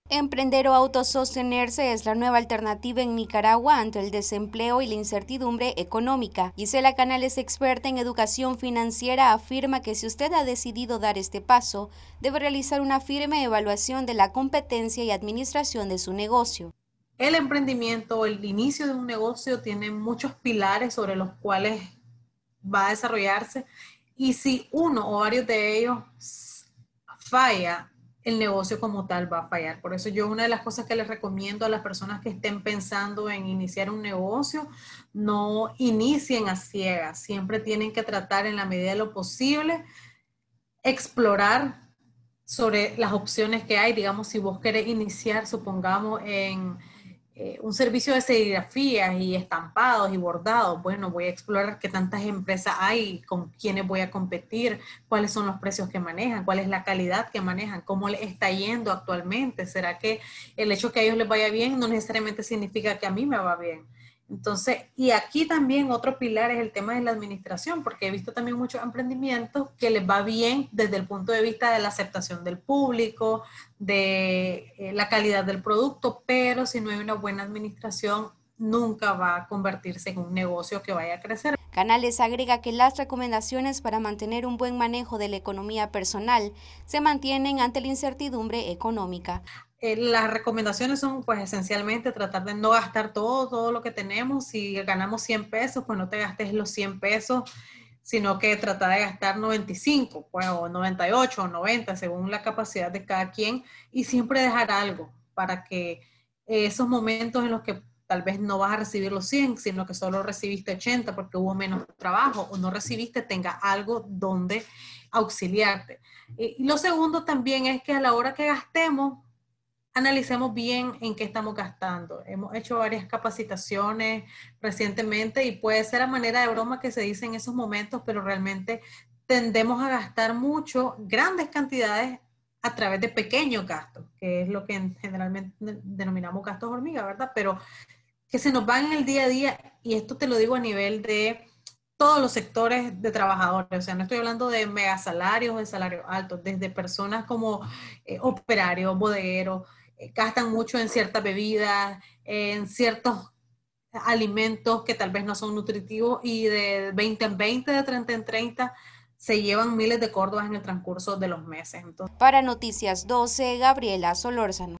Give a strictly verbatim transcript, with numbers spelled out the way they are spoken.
Emprender o autosostenerse es la nueva alternativa en Nicaragua ante el desempleo y la incertidumbre económica. Gisela Canales, experta en educación financiera, afirma que si usted ha decidido dar este paso, debe realizar una firme evaluación de la competencia y administración de su negocio. El emprendimiento o el inicio de un negocio tiene muchos pilares sobre los cuales va a desarrollarse, y si uno o varios de ellos falla, el negocio como tal va a fallar. Por eso yo una de las cosas que les recomiendo a las personas que estén pensando en iniciar un negocio, no inicien a ciegas, siempre tienen que tratar en la medida de lo posible, explorar sobre las opciones que hay. Digamos, si vos querés iniciar, supongamos, en eh, un servicio de serigrafías y estampados y bordados, bueno, voy a explorar qué tantas empresas hay, con quiénes voy a competir, cuáles son los precios que manejan, cuál es la calidad que manejan, cómo les está yendo actualmente. ¿Será que el hecho que a ellos les vaya bien no necesariamente significa que a mí me va bien? Entonces, y aquí también otro pilar es el tema de la administración, porque he visto también muchos emprendimientos que les va bien desde el punto de vista de la aceptación del público, de eh, la calidad del producto, pero si no hay una buena administración, nunca va a convertirse en un negocio que vaya a crecer. Canales agrega que las recomendaciones para mantener un buen manejo de la economía personal se mantienen ante la incertidumbre económica. Eh, las recomendaciones son pues esencialmente tratar de no gastar todo, todo lo que tenemos. Si ganamos cien pesos, pues no te gastes los cien pesos, sino que trata de gastar noventa y cinco, pues, o noventa y ocho o noventa, según la capacidad de cada quien, y siempre dejar algo para que esos momentos en los que tal vez no vas a recibir los cien, sino que solo recibiste ochenta porque hubo menos trabajo o no recibiste, tenga algo donde auxiliarte. Y lo segundo también es que a la hora que gastemos, analicemos bien en qué estamos gastando. Hemos hecho varias capacitaciones recientemente y puede ser a manera de broma que se dice en esos momentos, pero realmente tendemos a gastar mucho, grandes cantidades a través de pequeños gastos, que es lo que generalmente denominamos gastos hormiga, ¿verdad? Pero que se nos van en el día a día, y esto te lo digo a nivel de todos los sectores de trabajadores. O sea, no estoy hablando de megasalarios o de salarios altos, desde personas como eh, operarios, bodegueros, eh, gastan mucho en ciertas bebidas, en ciertos alimentos que tal vez no son nutritivos, y de veinte en veinte, de treinta en treinta, se llevan miles de córdobas en el transcurso de los meses. Entonces, para Noticias doce, Gabriela Solórzano.